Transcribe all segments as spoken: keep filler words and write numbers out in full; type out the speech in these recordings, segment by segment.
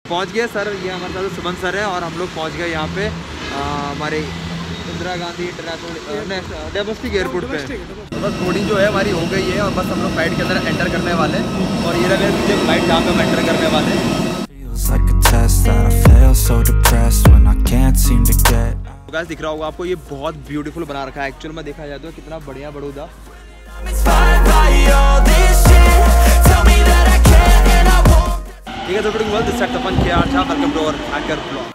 पहुंच गए सर, ये हमारे साथ सुमन सर है और हम लोग पहुंच गए यहाँ पे हमारे Indira Gandhi international domestic airport पे। तो बस बोर्डिंग जो है हमारी हो गई है और बस हम लोग फ्लाइट के अंदर एंटर करने वाले हैं और ये रहे मुझे फ्लाइट जहाँ पे हम एंटर करने वाले हैं। तो गाइस दिख रहा होगा आपको, ये बहुत ब्यूटीफुल बना रखा है एक्चुअल में देखा जाए तो, कितना बढ़िया बड़ौदा। ठीक है तो फिर बोल दिस सेट द फन क्या अच्छा welcome to our hacker blog.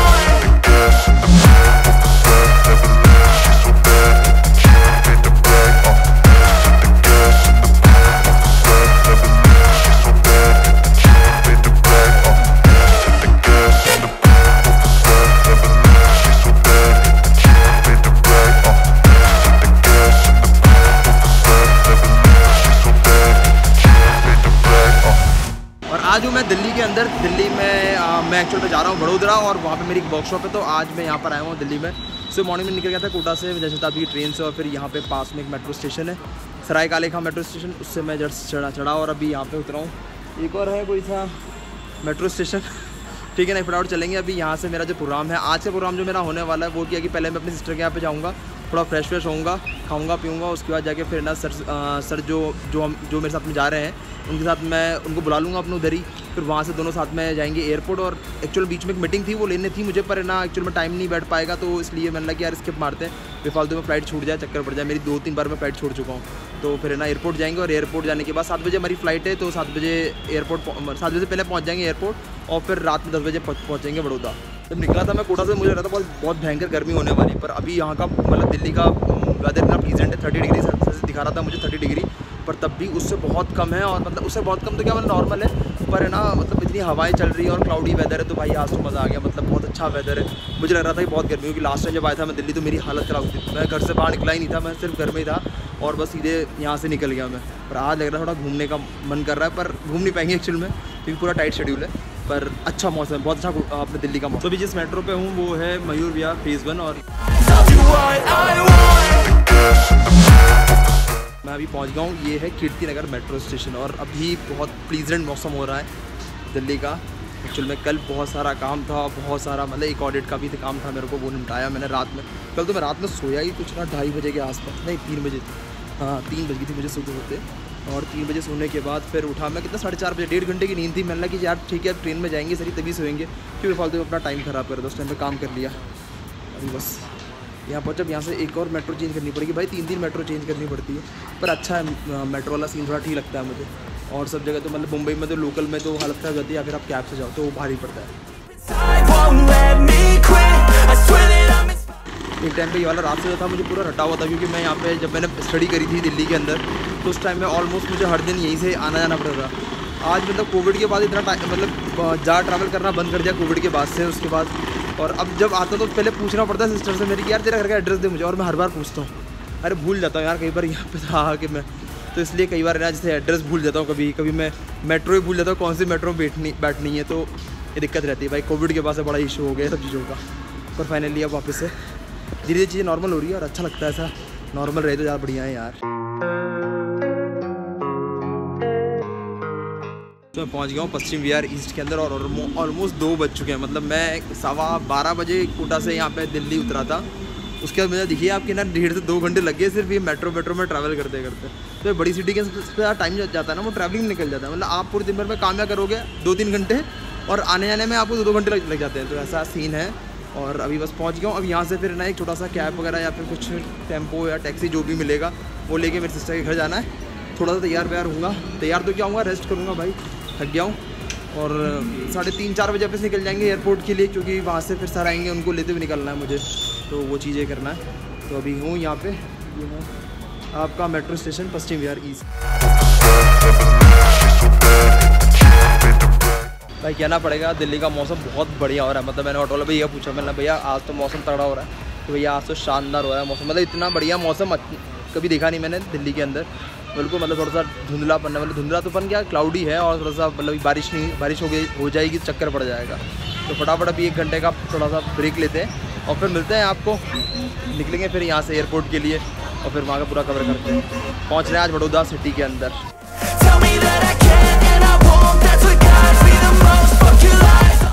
आज हूँ मैं दिल्ली के अंदर। दिल्ली में आ, मैं एक्चुअल में जा रहा हूँ वडोदरा और वहाँ पे मेरी एक वर्कशॉप है। तो आज मैं यहाँ पर आया हूँ दिल्ली में। सुबह मॉर्निंग में निकल गया था कोटा से जैसे शताब्दी की ट्रेन से और फिर यहाँ पे पास में एक मेट्रो स्टेशन है सराय काले खां मेट्रो स्टेशन, उससे मैं जस्ट चढ़ा चढ़ा और अभी यहाँ पे उतरा हूँ। एक और है कोई सा मेट्रो स्टेशन, ठीक है ना, फटाफट चलेंगे। अभी यहाँ से मेरा जो प्रोग्राम है, आज का प्रोग्राम जो मेरा होने वाला है वो क्या कि पहले मैं अपनी सिस्टर के यहाँ पे जाऊँगा, थोड़ा फ्रेश फ्रेश होऊंगा, खाऊंगा पीऊँगा, उसके बाद जाके फिर ना सर आ, सर जो जो हम जो मेरे साथ में जा रहे हैं उनके साथ मैं उनको बुला लूँगा अपने उधर ही। फिर वहाँ से दोनों साथ में जाएंगे एयरपोर्ट। और एक्चुअल बीच में एक मीटिंग थी वो लेने थी मुझे, पर ना एक्चुअल में टाइम नहीं बैठ पाएगा तो इसलिए मैंने लगा कि यार स्किप मारते हैं, बेफालतू में फ्लाइट छूट जाए, चक्कर पड़ जाए। मेरी दो तीन बार मैं फ्लाइट छोड़ चुका हूँ। तो फिर ना एयरपोर्ट जाएंगे और एयरपोर्ट जाने के बाद सात बजे हमारी फ्लाइट है, तो सात बजे एयरपोर्ट सात बजे पहले पहुँच जाएंगे एयरपोर्ट और फिर रात में दस बजे पहुँचेंगे बड़ौदा। जब निकला था मैं कोटा से मुझे लगा था बहुत बहुत भयंकर गर्मी होने वाली, पर अभी यहाँ का मतलब दिल्ली का वेदर इतना प्लीजेंट है, थर्टी डिग्री सेल्सियस दिखा रहा था मुझे, थर्टी डिग्री, पर तब भी उससे बहुत कम है। और मतलब उससे बहुत कम तो क्या मतलब नॉर्मल है, पर है ना मतलब इतनी हवाएं चल रही है और क्लाउडी वेदर है। तो भाई आज तो मज़ा आ गया, मतलब बहुत अच्छा वेदर है। मुझे लग रहा था कि बहुत गर्मी होगी, लास्ट टाइम जब आया था मैं दिल्ली तो मेरी हालत ख़राब थी, मैं घर से बाहर निकला ही नहीं था, मैं सिर्फ घर में ही था और बस सीधे यहाँ से निकल गया मैं। पर आज लग रहा है थोड़ा घूमने का मन कर रहा है, पर घूम नहीं पाएंगे एक्चुअल में क्योंकि पूरा टाइट शेड्यूल है। पर अच्छा मौसम है, बहुत अच्छा अपने दिल्ली का मौसम। तो अभी जिस मेट्रो पे हूँ वो है मयूर विहार फेज़ वन और मैं अभी पहुंच गया हूँ। ये है कीर्ति नगर मेट्रो स्टेशन और अभी बहुत प्लीजेंट मौसम हो रहा है दिल्ली का। एक्चुअल में कल बहुत सारा काम था, बहुत सारा मतलब एक ऑडिट का भी काम था मेरे को, वो निपटाया मैंने रात में। कल तो मैं रात में सोया ही कुछ ना ढाई बजे के आसपास, नहीं तीन बजे हाँ तीन बज गई थी मुझे सोते होते। और तीन बजे सोने के बाद फिर उठा मैं कितना साढ़े चार बजे, डेढ़ घंटे की नींद थी। मैंने लगा कि यार ठीक है ट्रेन में जाएंगे सही तभी सोएंगे, क्योंकि फालतू अपना टाइम ख़राब कर दो, उस टाइम पे काम कर लिया। अभी बस यहाँ पहुँचा, अब यहाँ से एक और मेट्रो चेंज करनी पड़ेगी। भाई तीन तीन मेट्रो चेंज करनी पड़ती है, पर अच्छा है मेट्रो वाला सीन, थोड़ा ठीक लगता है मुझे। और सब जगह तो मतलब मुंबई में तो लोकल में तो हालत खराब जाती है, या फिर आप कैब से जाओ तो वो भारी पड़ता है। एक टाइम पे ये वाला रास्ता जो था मुझे पूरा रटा हुआ था, क्योंकि मैं यहाँ पे जब मैंने स्टडी करी थी दिल्ली के अंदर तो उस टाइम में ऑलमोस्ट मुझे हर दिन यहीं से आना जाना पड़ रहा था। आज मतलब कोविड के बाद इतना टाइम मतलब ज़्यादा ट्रैवल करना बंद कर दिया कोविड के बाद से, उसके बाद। और अब जब आता तो पहले पूछना पड़ता है सिस्टर से मेरी कि यार तेरा घर का एड्रेस दे मुझे, और मैं हर बार पूछता हूँ, अरे भूल जाता हूँ यार कई बार यहाँ पे था कि मैं, तो इसलिए कई बार ना जैसे एड्रेस भूल जाता हूँ, कभी कभी मैं मेट्रो ही भूल जाता हूँ कौन सी मेट्रो बैठनी बैठनी है, तो ये दिक्कत रहती है भाई। कोविड के बाद से बड़ा इशू हो गया सब चीज़ों का, पर फाइनली अब वापस से धीरे धीरे चीज़ें नॉर्मल हो रही है और अच्छा लगता है, ऐसा नॉर्मल रहे तो ज़्यादा बढ़िया है यार। तो मैं पहुंच गया हूँ पश्चिम विहार ईस्ट के अंदर और ऑलमोस्ट दो बज चुके हैं। मतलब मैं सवा बारह बजे कोटा से यहाँ पे दिल्ली उतरा था, उसके बाद मुझे दिखिए आपके ना डेढ़ से दो घंटे लग गए सिर्फ ये मेट्रो मेट्रो में ट्रैवल करते करते। तो बड़ी सिटी के सबसे ज़्यादा टाइम जाता है ना वो ट्रैवलिंग में निकल जाता है। मतलब आप पूरे दिन भर में काम क्या करोगे, दो तीन घंटे, और आने जाने में आपको दो दो घंटे लग जाते हैं। तो ऐसा सीन है। और अभी बस पहुंच गया हूँ। अब यहाँ से फिर ना एक छोटा सा कैब वगैरह या फिर कुछ टेम्पो या टैक्सी जो भी मिलेगा वो लेके मेरे सिस्टर के घर जाना है। थोड़ा सा तैयार व्यार होऊंगा, तैयार तो क्या होऊंगा, रेस्ट करूँगा भाई, थक गया हूँ। और साढ़े तीन चार बजे वापस निकल जाएंगे एयरपोर्ट के लिए, क्योंकि वहाँ से फिर सर आएंगे, उनको लेते हुए निकलना है मुझे, तो वो चीज़ें करना है। तो अभी हूँ यहाँ पे, ये है आपका metro station Paschim Vihar east. भाई कहना पड़ेगा दिल्ली का मौसम बहुत बढ़िया हो रहा है। मतलब मैंने ऑटो वाला भैया पूछा, मैंने भैया आज तो मौसम तगड़ा हो रहा है, तो भैया आज तो शानदार हो रहा है मौसम। मतलब इतना बढ़िया मौसम कभी देखा नहीं मैंने दिल्ली के अंदर। बिल्कुल मतलब थोड़ा सा धुंधलापन है, मतलब धुंधला तो पन क्या क्लाउडी है, और थोड़ा सा मतलब बारिश नहीं बारिश हो गई हो जाएगी तो चक्कर पड़ जाएगा। तो फटाफट अभी एक घंटे का थोड़ा सा ब्रेक लेते हैं और फिर मिलते हैं आपको, निकलेंगे फिर यहाँ से एयरपोर्ट के लिए और फिर वहाँ का पूरा कवर करते हैं। पहुँच रहे हैं आज वडोदरा सिटी के अंदर।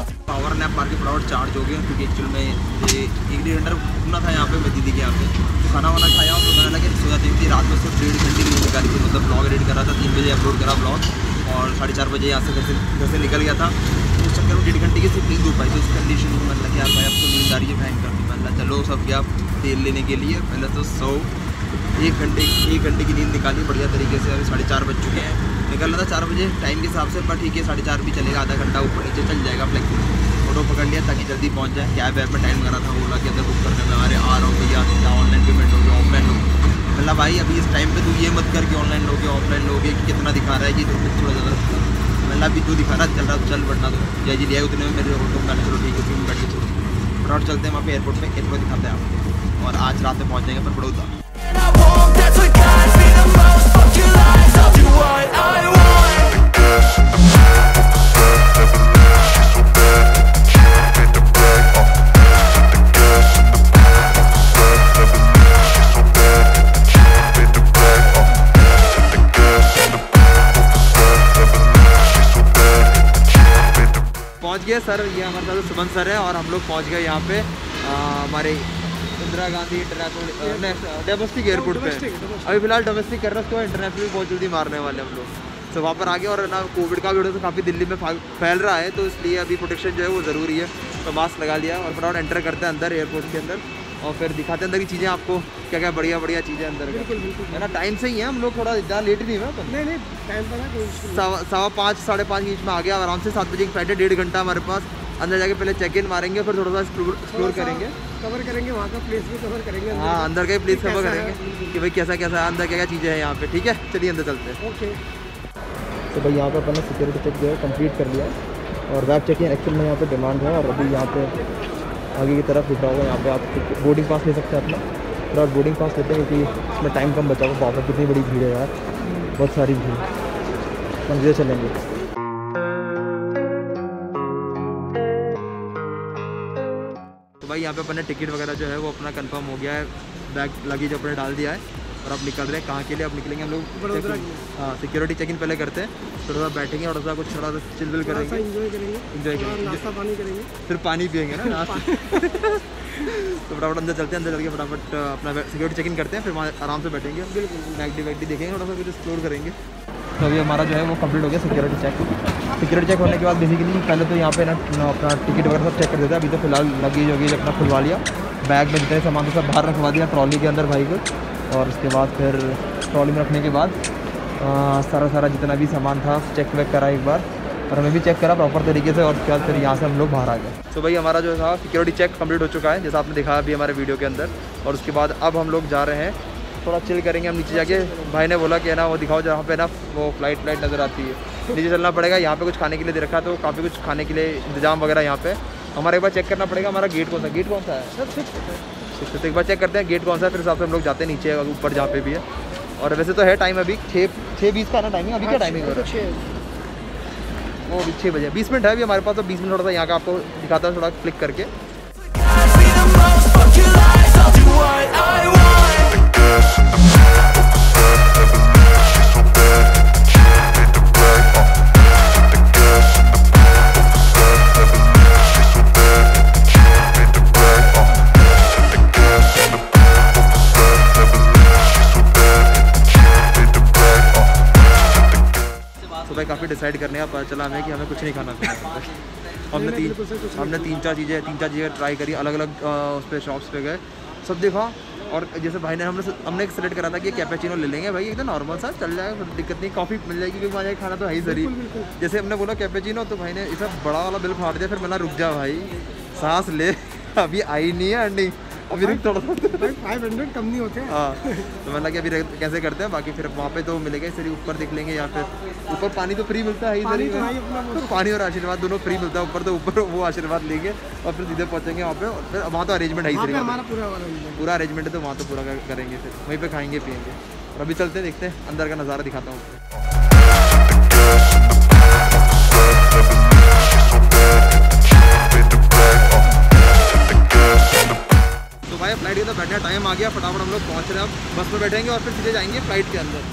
क्योंकि एक्चुअल में एक डेढ़ घंटा रुकना था यहाँ पे मैं दीदी के यहाँ पे। तो खाना वाना खाया और तो मैंने लगे सो जाती थी। रात में सिर्फ डेढ़ घंटे की नींद निकाली थी, मतलब ब्लॉग एडिट कर रहा था, तीन बजे अपलोड करा ब्लॉग और साढ़े चार बजे यहाँ से घर से घर से निकल गया था। तो उस चक्कर में डेढ़ घंटे की सिर्फ नींद हो पाई। तो उस कंडीशन में मैंने लगा भाई अब तो नींद आ रही है फैन करती। मैंने चलो सब गया तेल लेने के लिए, पहले तो सौ एक घंटे एक घंटे की नींद निकाली बढ़िया तरीके से। अभी साढ़े चार बज चुके हैं, निकल रहा था चार बजे टाइम के हिसाब से, पर ठीक है साढ़े चार भी चलेगा, आधा घंटा ऊपर नीचे चल जाएगा। फ्लेक्सिबल ऑटो पकड़ लिया ताकि जल्दी पहुंच जाए। कैब ऐप में टाइम लगा था, ओला के अंदर बुक करने में अरे आ रहा हूँ भैया, ऑनलाइन पेमेंट हो गया ऑफलाइन हो गया। मतलब भाई अभी इस टाइम पे तू ये मत कर कि ऑनलाइन लोगे ऑफलाइन लोगे कि कितना दिखा रहा है कि थोड़ा ज़्यादा मतलब अभी तू दिखा रहा चल रहा चल बढ़ना तो जय जी लिया उतने में मेरे ऑटो में चलो ठीक है फिर बैठ के चलो फटाफट चलते हैं वहाँ पे एयरपोर्ट पे एयरपोर्ट दिखाते हैं आपको। और आज रात में पहुँच जाएंगे पर बड़ौदा। पहुंच गए सर, ये हमारे साथ सुमन सर है और हम लोग पहुंच गए यहाँ पे हमारे Indira Gandhi international domestic airport पे। अभी फिलहाल डोमेस्टिक कर रहे हैं, उसके बाद इंटरनेशनल बहुत जल्दी मारने वाले हम लोग। तो वहाँ पर आ गए और ना कोविड का वीडियो तो काफ़ी दिल्ली में फैल रहा है, तो इसलिए अभी प्रोटेक्शन जो है वो ज़रूरी है। तो मास्क लगा लिया और फटाफट एंटर करते हैं अंदर एयरपोर्ट के अंदर और फिर दिखाते हैं अंदर की चीज़ें आपको, क्या क्या बढ़िया बढ़िया चीज़ें अंदर। बिल्कुल बिल्कुल है ना, टाइम से ही है हम लोग, थोड़ा ज़्यादा लेट नहीं हुआ। नहीं नहीं टाइम पड़ा, सवा पाँच साढ़े पाँच बीच में आ गया आराम से। सात बजे की फ्लाइट है, डेढ़ घंटा हमारे पास। अंदर जाके पहले चेक इन मारेंगे, फिर थोड़ा सा एक्सप्लोर करेंगे, कवर करेंगे वहाँ का प्लेस भी कवर करेंगे। हाँ अंदर का प्लेस कवर करेंगे कि भाई कैसा कैसा है अंदर, क्या क्या चीज़ें हैं यहाँ पे। ठीक है चलिए अंदर चलते हैं। ओके तो भाई यहाँ पे अपन ने सिक्योरिटी चेक जो है कम्प्लीट कर लिया और वेब चेक इन एक्चुअल में यहाँ पे डिमांड है। और अभी यहाँ पे आगे की तरफ लिखा होगा, यहाँ पे आप बोर्डिंग पास ले सकते हैं अपना। और बोर्डिंग पास लेते हैं क्योंकि इसमें टाइम कम बचा हुआ। बाप रे कितनी बड़ी भीड़ है यार, बहुत सारी भीड़। हम धीरे चलेंगे। तो भाई यहाँ पे अपन ने टिकट वगैरह जो है वो अपना कंफर्म हो गया है, बैग लगेज अपने डाल दिया है और अब निकल रहे हैं। कहाँ के लिए? अब निकलेंगे हम लोग हाँ सिक्योरिटी चेक इन पहले करते हैं, थोड़ा सा बैठेंगे और थोड़ा कुछ थोड़ा सा चिल विल करेंगे, एंजॉय करेंगे एंजॉय करेंगे नाश्ता पानी करेंगे, फिर पानी पियेंगे ना तो फटाफट अंदर चलते हैं, अंदर चल के फटाफट अपना सिक्योरिटी चेक इन करते हैं, फिर वहाँ आराम से बैठेंगे, मैगडी वैगडी देखेंगे थोड़ा सा, फिर एक्सप्लोर करेंगे। तो अभी हमारा जो है वो कंप्लीट हो गया सिक्योरिटी चेक। सिक्योरिटी चेक होने के बाद बेसिकली पहले तो यहाँ पे ना अपना टिकट वगैरह सब चेक कर देते हैं। अभी तो फिलहाल लगेज वगेज अपना खुलवा लिया, बैग में जितने सामान सब बाहर रखवा दिया ट्रॉली के अंदर भाई को। और उसके बाद फिर ट्रॉली में रखने के बाद आ, सारा सारा जितना भी सामान था चेक वेक करा एक बार, और हमें भी चेक करा प्रॉपर तरीके से। और उसके बाद फिर यहाँ से हम लोग बाहर आ गए। तो भाई हमारा जो था सिक्योरिटी चेक कंप्लीट हो चुका है, जैसा आपने देखा अभी हमारे वीडियो के अंदर। और उसके बाद अब हम लोग जा रहे हैं, थोड़ा चिल करेंगे हम नीचे जाके। भाई ने बोला कि है ना वो दिखाओ जहाँ पे ना वो फ्लाइट फ्लाइट नज़र आती है, नीचे चलना पड़ेगा। यहाँ पे कुछ खाने के लिए दे रखा है, तो काफ़ी कुछ खाने के लिए इंतजाम वगैरह यहाँ पे। हमारे एक बार चेक करना पड़ेगा हमारा गेट कौन सा गेट कौन सा है तो एक बार चेक करते हैं गेट कौन सा है, फिर हिसाब से हम लोग जाते हैं नीचे ऊपर जहाँ पे भी है। और वैसे तो है टाइम अभी छः छः बीस का है ना टाइमिंग। अभी क्या टाइमिंग हो रहा है? वो अभी छः बजे बीस मिनट है अभी हमारे पास। तो बीस मिनट थोड़ा सा यहाँ का आपको दिखाता हूँ थोड़ा क्लिक करके। भाई काफ़ी डिसाइड करने का पता चला हमें कि हमें कुछ नहीं खाना था। हमने तीन हमने तीन चार चीज़ें तीन चार चीज़ें ट्राई करी, अलग अलग उस पर शॉप्स पे गए, सब देखा। और जैसे भाई ने हमने हमने सेलेक्ट करा था कि कैपेचिनो ले लेंगे भाई, एकदम नॉर्मल सा चल जाएगा, दिक्कत नहीं, कॉफ़ी मिल जाएगी क्योंकि वहाँ खाना तो है ही जरी। जैसे हमने बोला कैपेचिनो, तो भाई ने इतना बड़ा वाला बिल फाड़ दिया। फिर मैंने रुक जा भाई, सांस ले, अभी आई नहीं है अर्निंग, अभी रुक थोड़ा सा, फाइव हंड्रेड कम नहीं होते। हाँ तो मैंने कि अभी कैसे करते हैं, बाकी फिर वहाँ पे तो मिलेगा सर, ऊपर देख लेंगे। या फिर ऊपर पानी तो फ्री मिलता है, पानी, तो पानी और आशीर्वाद दोनों फ्री मिलता है ऊपर, तो ऊपर वो आशीर्वाद लेंगे और फिर सीधे पहुँचेंगे वहाँ पे। फिर वहाँ तो अरेंजमेंट है ही, हमारा पूरा पूरा अरेंजमेंट है, तो वहाँ तो पूरा करेंगे, फिर वहीं पर खाएंगे पियेंगे। और अभी चलते हैं, देखते हैं अंदर का नज़ारा दिखाता हूँ। तो भाई फ्लाइट का तो बैठने का टाइम आ गया, फटाफट हम लोग पहुँच रहे हैं। अब बस में बैठेंगे और फिर सीधे जाएंगे फ्लाइट के अंदर।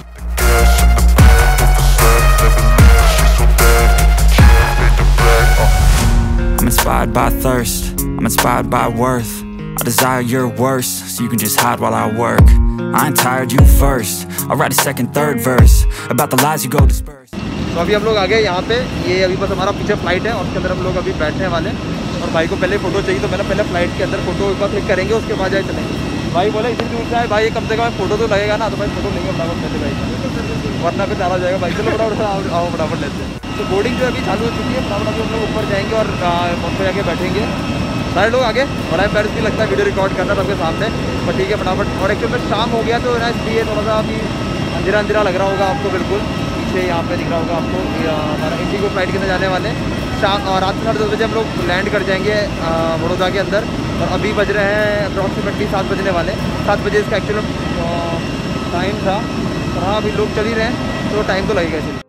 I'm inspired by thirst, I'm inspired by worth. I desire your worst, so you can just hide while I work. I ain't tired, you first. I'll write a second, third verse about the lies you go disperse. तो अभी हम लोग आ गए यहाँ पे, ये अभी बस हमारा पीछे फ्लाइट है और उसके अंदर हम लोग अभी बैठने वाले हैं। और भाई को पहले फ़ोटो चाहिए, तो मैंने पहले फ्लाइट के अंदर फ़ोटो एक बार क्लिक करेंगे, उसके बाद जाए चलेंगे। भाई बोले इतनी दूर से आए भाई, कम से कम फ़ोटो तो लगेगा ना, तो भाई फ़ोटो लेंगे फटाफट पहले भाई, वरना फिर ज़्यादा हो जाएगा भाई। चलो फटाफट आओ फटाफट लेते हैं। तो बोर्डिंग जो अभी चालू हो चुकी है, फटाफट अभी हम लोग ऊपर जाएंगे और वहाँ पर जाके बैठेंगे। सारे लोग आगे, बड़ा एम्बैरेस भी लगता है वीडियो रिकॉर्ड करना सबके सामने, पर ठीक है फटाफट। और एक्चुअली में शाम हो गया तो ना, इसलिए थोड़ा सा अभी अंधेरा अंधेरा लग रहा होगा आपको, बिल्कुल पीछे यहाँ पे दिख रहा होगा आपको हमारा इंडिगो फ्लाइट के अंदर जाने वाले। शाम और रात साढ़े दस बजे हम लोग लैंड कर जाएंगे बड़ौदा के अंदर, और अभी बज रहे हैं अप्रॉक्सीमेटली सात बजने वाले। सात बजे इसका एक्चुअल टाइम था, और हाँ अभी लोग चल ही रहे हैं, तो टाइम तो लगेगा इसलिए।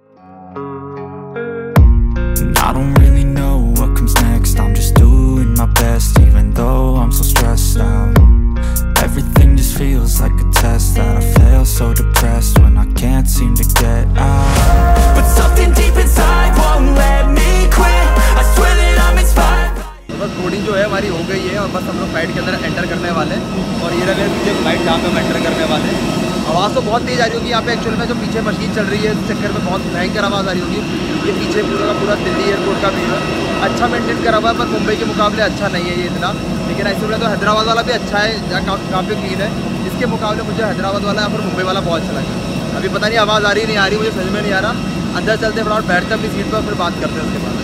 I don't really know what comes next. I'm just doing my best, even though I'm so stressed out. Everything just feels like a test that I fail, so depressed when I can't seem to get out. But something deep inside won't let me quit. I swear that I'm inspired. बस boarding जो है हमारी हो गई है, और बस हम लोग फ्लाइट के अंदर एंटर करने वाले हैं। और ये रहे पीछे फ्लाइट जहाँ पे हम एंटर करने वाले हैं। आवाज़ तो बहुत तेज़ आ रही होगी यहाँ पे, एक्चुअल में जो पीछे मशीन चल रही है इस चक्कर में बहुत भयंकर आवाज़ आ रही होगी। ये पीछे पूरा का पूरा दिल्ली एयरपोर्ट का व्यू है, अच्छा मेंटेन करा हुआ है, पर मुंबई के मुकाबले अच्छा नहीं है ये इतना। लेकिन एक्चुअली तो हैदराबाद वाला भी अच्छा है, जहाँ काफ़ी क्लीन है। इसके मुकाबले मुझे हैदराबाद वाला या फिर मुंबई वाला बहुत अच्छा लगा। अभी पता नहीं आवाज़ आ रही नहीं आ रही, मुझे समझ में नहीं आ रहा। अंदर चलते फटाफट बैठते अपनी सीट पर, फिर बात करते हैं उसके बाद।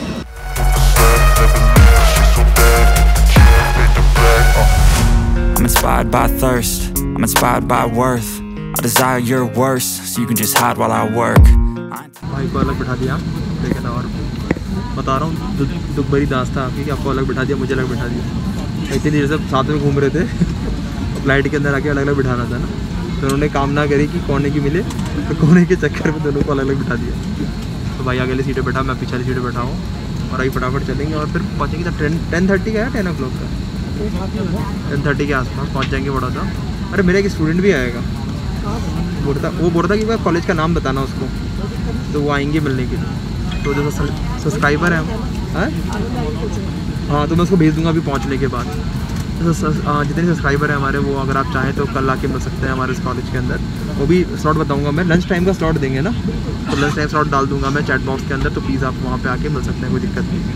I'm inspired by thirst. I'm inspired by worth. I desire your worst, so you can just hide while I work. भाई को अलग बिठा दिया, लेकिन और बता रहा हूँ दु, दुख भरी दास्तां आपकी, कि आपको अलग बिठा दिया, मुझे अलग बिठा दिया। इतनी देर से साथ में घूम रहे थे, फ्लाइट के अंदर आके अलग अलग बिठाना था ना, तो उन्होंने कामना करी कि कोने की मिले, तो कोने के चक्कर में दोनों को अलग अलग बिठा दिया। तो भाई आगे वाली सीटें बैठा, मैं पीछे वाली सीटें बैठा हूँ, और अभी फटाफट चलेंगे और फिर पहुँचेंगे। तो टेन टेन थर्टी का है, टेन ओ क्लॉक का, टेन थर्टी के आसपास पहुँच जाएंगे बड़ौदा। अरे मेरा एक स्टूडेंट भी आएगा, बोल रहा वो बोल रहा कि मैं कॉलेज का नाम बताना उसको, तो वो आएंगे मिलने के लिए। तो जो सब्सक्राइबर है हाँ हाँ, तो मैं उसको भेज दूँगा अभी पहुँचने के बाद। तो जितने सब्सक्राइबर हैं हमारे, वो अगर आप चाहें तो कल आके मिल सकते हैं हमारे इस कॉलेज के अंदर। वो भी स्लॉट बताऊँगा मैं, लंच टाइम का स्लॉट देंगे ना, तो लंच टाइम स्लॉट डाल दूँगा मैं चैट बॉक्स के अंदर, तो प्लीज़ आप वहाँ पे आके मिल सकते हैं, कोई दिक्कत नहीं।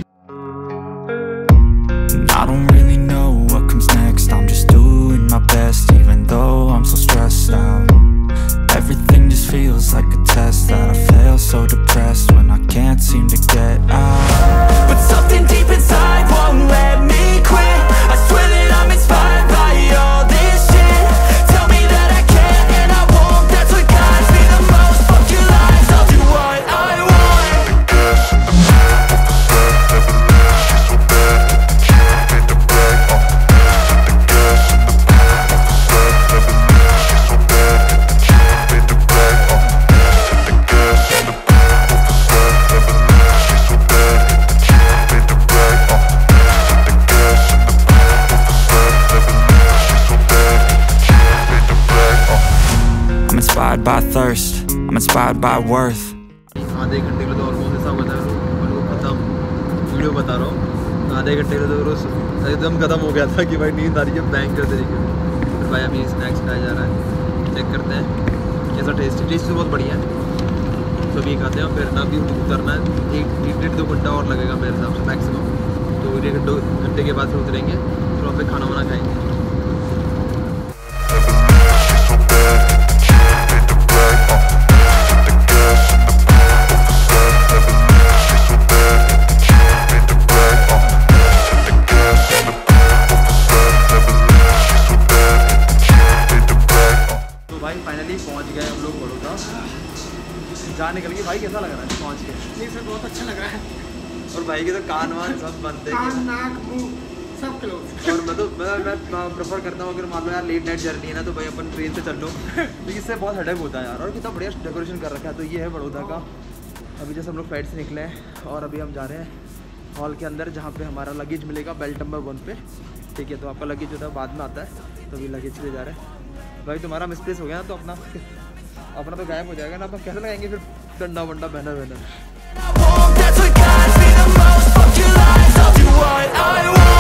I don't really know what comes next. I'm just doing my best, even though I'm so stressed out. Everything just feels like a test that I fail, so depressed when I can't seem to get out. But something deep inside won't let me quit. I swear that I'm inspired by all this shit. Tell me that I can and I won't. That's what guides me the most. Fuck your lies, I'll do what I want. I'm inspired by thirst. I'm inspired by worth. आधे घंटे के लिए तो almost ऐसा बता रहा हूँ, खत्म वीडियो बता रहा हूँ। आधे घंटे के लिए तो एकदम खत्म हो गया था कि भाई नींद आ रही है बैंक के तरीके से। फिर भाई अभी स्नैक्स खाया जा रहा है, चेक करते हैं कैसा टेस्ट। टेस्ट तो बहुत बढ़िया है, तो अभी खाते हैं। फिर ना भी उतरना है, एक डेढ़ दो घंटा और लगेगा मेरे हिसाब से मैक्सिमम। तो एक दो घंटे के बाद फिर उतरेंगे, फिर वहाँ पे खाना वाना खाएंगे। पहुंच गए हम लोग बड़ौदा, जहाँ निकल गए। भाई कैसा लग रहा है पहुंच के? नहीं सर, बहुत अच्छा लग रहा है। और भाई के तो कान वान सब बनते हैं, कान नाक मुंह सब क्लोज। और मैं तो मैं मैं प्रेफर करता हूँ, अगर मान लो यार लेट नाइट जर्नी है ना, तो भाई अपन ट्रेन से चल लो, तो इससे बहुत हेडेक होता है यार। और कितना बढ़िया डेकोरेशन कर रखा है। तो ये है बड़ौदा का। अभी जैसे हम लोग फ्लाइट से निकले हैं और अभी हम जा रहे हैं हॉल के अंदर, जहाँ पे हमारा लगेज मिलेगा बेल्ट नंबर वन पे, ठीक है। तो आपका लगेज जो था बाद में आता है, तो अभी लगेज ले जा रहे हैं। भाई तुम्हारा मिसप्लेस हो गया ना, तो अपना अपना तो गायब हो जाएगा ना, अपन कैसे लगाएंगे फिर डंडा वंडा बैनर वैनर।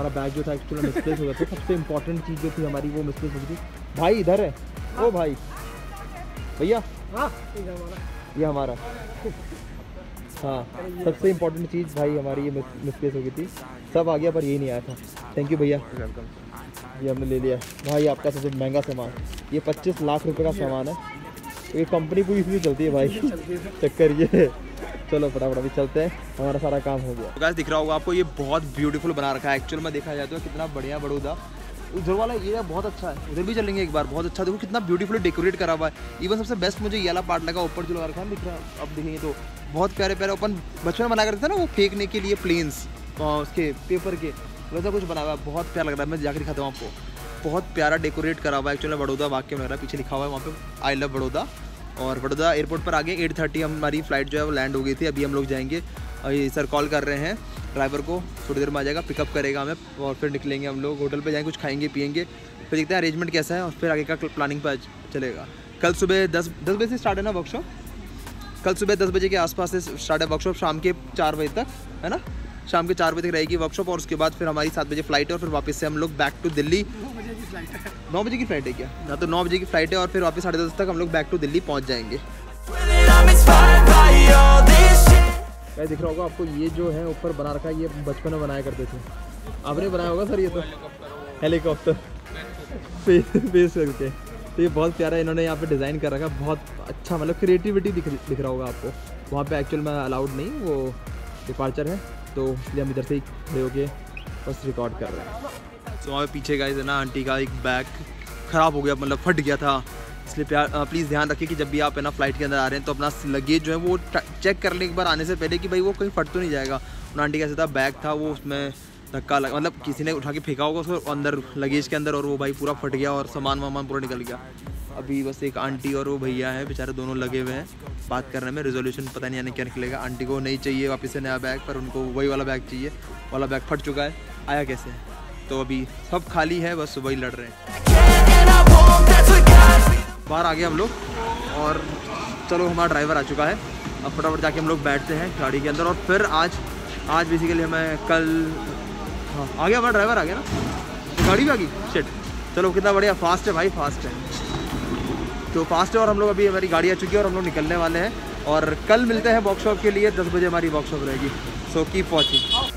हमारा बैग जो था एक्चुअली मिसप्लेस हो गया था। सबसे इंपॉर्टेंट चीज़ जो थी हमारी वो मिसप्लेस हो गई थी। भाई इधर है, ओ भाई भैया, हाँ हमारा ये हमारा हाँ सबसे इम्पोर्टेंट चीज़ भाई हमारी ये मिसप्लेस हो गई थी। सब आ गया पर ये नहीं आया था। थैंक यू भैया, ये हमने ले लिया। भाई आपका सबसे महंगा सामान, ये पच्चीस लाख रुपए का सामान है। ये कंपनी पूरी इसलिए चलती है भाई, चक्कर ये। चलो फटाफट अभी चलते हैं, हमारा सारा काम हो गया। तो गाइस दिख रहा होगा आपको, ये बहुत ब्यूटीफुल बना रखा है एक्चुअल में। देखा जाए तो कितना बढ़िया बड़ौदा। उधर वाला एरिया बहुत अच्छा है, उधर भी चलेंगे एक बार। बहुत अच्छा, देखो कितना ब्यूटीफुली डेकोरेट करा हुआ है। इवन सबसे बेस्ट मुझे ये वाला पार्ट लगा, ऊपर जो लगा रखा है दिख रहा है। अब देखेंगे तो बहुत प्यारे प्यारे अपन बचपन में बना करते थे ना, वो फेंकने के लिए प्लेन्स उसके पेपर के, वैसा कुछ बना हुआ है। बहुत प्यारा लग रहा है, मैं जाकर दिखाता हूँ आपको। बहुत प्यारा डेकोरेट करा हुआ है एक्चुअली बड़ौदा वाक्य में लग रहा है। पीछे लिखा हुआ है वहाँ पे आई लव बड़ौदा। और बड़ौदा एयरपोर्ट पर आगे एट थर्टी हमारी फ्लाइट जो है वो लैंड हो गई थी। अभी हम लोग जाएंगे, अभी सर कॉल कर रहे हैं ड्राइवर को, थोड़ी देर में आ जाएगा, पिकअप करेगा हमें और फिर निकलेंगे हम लोग। होटल पे जाएंगे, कुछ खाएंगे पियेंगे, फिर देखते हैं अरेंजमेंट कैसा है और फिर आगे का प्लानिंग पर चलेगा। कल सुबह दस दस बजे से स्टार्ट है ना वर्कशॉप, कल सुबह दस बजे के आसपास से स्टार्ट है वर्कशॉप, शाम के चार बजे तक है ना, शाम के चार बजे तक रहेगी वर्कशॉप। और उसके बाद फिर हमारी सात बजे फ्लाइट है और फिर वापस से हम लोग बैक टू दिल्ली। नौ बजे की फ्लाइट है क्या? ना तो नौ बजे की फ्लाइट है और फिर वापस साढ़े दस तक हम लोग बैक टू दिल्ली पहुँच जाएंगे। दिख रहा होगा आपको, ये जो है ऊपर बना रखा है, ये बचपन में बनाया करते थे। आपने बनाया होगा सर ये तो हेलीकॉप्टर बेस करके। तो ये बहुत प्यारा इन्होंने यहाँ पे डिज़ाइन कर रखा है, बहुत अच्छा, मतलब क्रिएटिविटी दिख दिख रहा होगा आपको। वहाँ पे एक्चुअल में अलाउड नहीं, वो डिपार्चर है, तो इसलिए हम इधर से ही खड़े होके बस रिकॉर्ड कर रहे हैं। तो वहाँ पे पीछे गाइस है ना, आंटी का एक बैग ख़राब हो गया, मतलब फट गया था। इसलिए प्यार प्लीज़ ध्यान रखिए कि जब भी आप है ना फ्लाइट के अंदर आ रहे हैं तो अपना लगेज जो है वो चेक कर लें एक बार आने से पहले कि भाई वो कहीं फट तो नहीं जाएगा। और आंटी कैसे था, बैग था वो, उसमें धक्का लगा, मतलब किसी ने उठा के फेंका होगा उसको अंदर लगेज के अंदर, और वो भाई पूरा फट गया और सामान वामान पूरा निकल गया। अभी बस एक आंटी और वो भैया हैं बेचारे, दोनों लगे हुए हैं बात करने में। रेजोल्यूशन पता नहीं आने क्या निकलेगा। आंटी को नहीं चाहिए वापस से नया बैग, पर उनको वही वाला बैग चाहिए, वाला बैग फट चुका है, आया कैसे। तो अभी सब खाली है, बस वही लड़ रहे हैं। बाहर आ गए हम लोग और चलो हमारा ड्राइवर आ चुका है। अब फटाफट जाके हम लोग बैठते हैं गाड़ी के अंदर। और फिर आज आज बेसिकली हमें कल, हाँ आ गया हमारा ड्राइवर, आ गया ना, गाड़ी भी आ गई, शिट। चलो कितना बढ़िया, फास्ट है भाई, फास्ट है, तो फास्ट है। और हम लोग अभी हमारी गाड़ी आ चुकी है और हम लोग निकलने वाले हैं। और कल मिलते हैं वर्कशॉप के लिए, दस बजे हमारी वर्कशॉप रहेगी। So keep watching.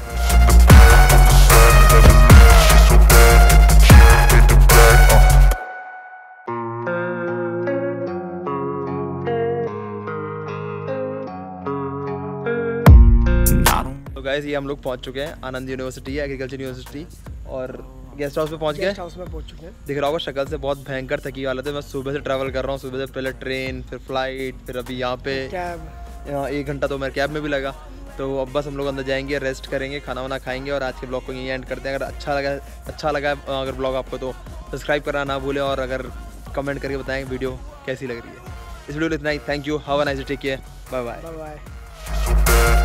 तो गाइस ये हम लोग पहुंच चुके हैं, आनंद यूनिवर्सिटी है, एग्रीकल्चर यूनिवर्सिटी, और गेस्ट हाउस में पहुंच गए। गेस्ट हाउस में पहुंच चुके हैं। दिख रहा होगा शक्ल से बहुत भयंकर थकी हालत है। मैं सुबह से ट्रैवल कर रहा हूँ, सुबह से पहले ट्रेन, फिर फ्लाइट, फिर अभी यहाँ पे कैब, यहाँ एक घंटा तो मेरे कैब में भी लगा। तो अब बस हम लोग अंदर जाएंगे, रेस्ट करेंगे, खाना वाना खाएंगे और आज के ब्लॉग को यहीं एंड करते हैं। अगर अच्छा लगा अच्छा लगा अगर ब्लॉग आपको, तो सब्सक्राइब करना ना भूलें और अगर कमेंट करके बताएं वीडियो कैसी लग रही है। इस वीडियो में इतना ही। Thank you, have a nice day, take care, bye bye. Bye bye.